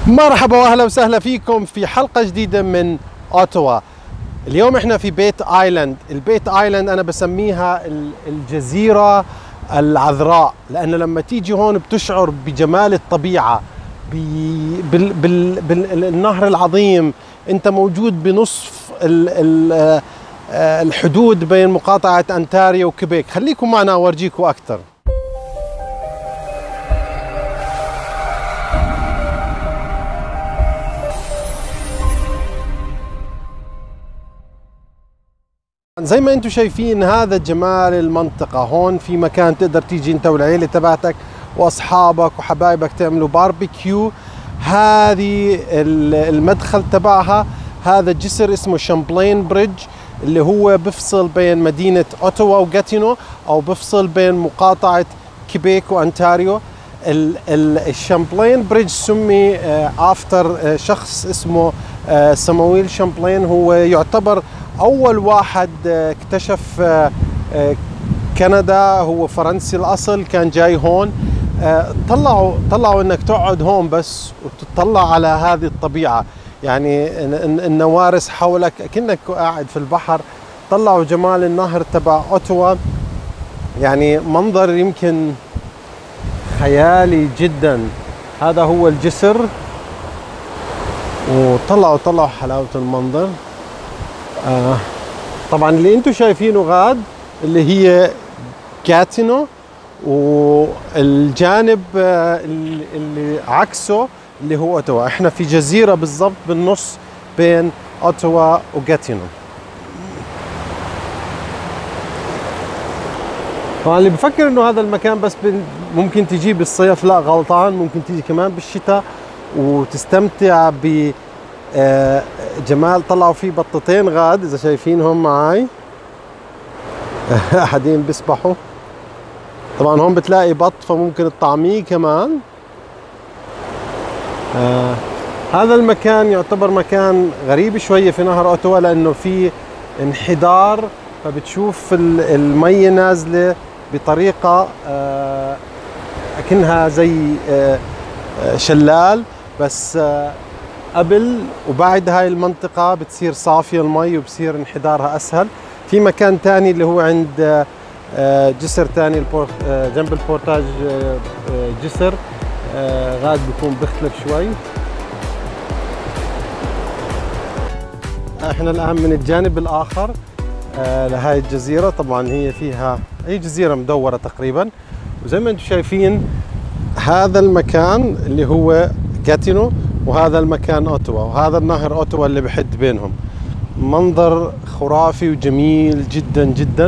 مرحبا واهلا وسهلا فيكم في حلقة جديدة من اوتوا. اليوم احنا في بيت ايلاند. البيت ايلاند انا بسميها الجزيرة العذراء، لانه لما تيجي هون بتشعر بجمال الطبيعة، بالنهر العظيم. انت موجود بنصف الحدود بين مقاطعة أنتاريو وكيبيك. خليكم معنا اورجيكم اكثر. زي ما انتم شايفين هذا جمال المنطقة. هون في مكان تقدر تيجي انت والعيلة تبعتك واصحابك وحبايبك تعملوا باربيكيو. هذه المدخل تبعها هذا جسر اسمه شامبلين بريدج، اللي هو بفصل بين مدينة اوتوا وغاتينو، او بفصل بين مقاطعة كيبيك وانتاريو. الشامبلين بريدج سمي افتر شخص اسمه سامويل شامبلين. هو يعتبر أول واحد اكتشف كندا، هو فرنسي الأصل، كان جاي هون. طلعوا إنك تقعد هون بس وتطلع على هذه الطبيعة، يعني النوارس حولك كأنك قاعد في البحر. طلعوا جمال النهر تبع أوتوا، يعني منظر يمكن خيالي جدا. هذا هو الجسر، وطلعوا حلاوة المنظر. طبعا اللي انتم شايفينه غاد اللي هي غاتينو، والجانب اللي عكسه اللي هو اوتوا. احنا في جزيرة بالضبط بالنص بين اوتوا وغاتينو. طبعا اللي بفكر انه هذا المكان بس ممكن تجي بالصيف، لا غلطان، ممكن تيجي كمان بالشتاء وتستمتع ب جمال. طلعوا فيه بطتين غاد اذا شايفينهم معاي قاعدين بيسبحوا. طبعا هون بتلاقي بط فممكن تطعميه كمان. هذا المكان يعتبر مكان غريب شوية في نهر اوتوا، لانه في انحدار، فبتشوف المية نازلة بطريقة اكنها زي شلال، بس قبل وبعد هاي المنطقة بتصير صافية المي وبصير انحدارها أسهل. في مكان تاني اللي هو عند جسر تاني جنب البورتاج، جسر غاد بيكون بيختلف شوي. احنا الآن من الجانب الآخر لهاي الجزيرة. طبعا هي جزيرة مدورة تقريبا، وزي ما انتم شايفين هذا المكان اللي هو غاتينو، وهذا المكان اوتوا، وهذا النهر اوتوا اللي بحد بينهم. منظر خرافي وجميل جدا جدا.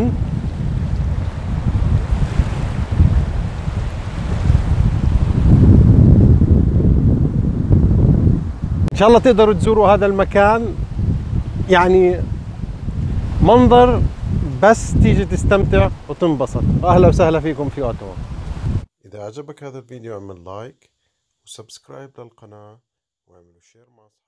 ان شاء الله تقدروا تزوروا هذا المكان، يعني منظر بس تيجي تستمتع وتنبسط. اهلا وسهلا فيكم في اوتوا. اذا عجبك هذا الفيديو اعمل لايك وسبسكرايب للقناة واعملوا شير مع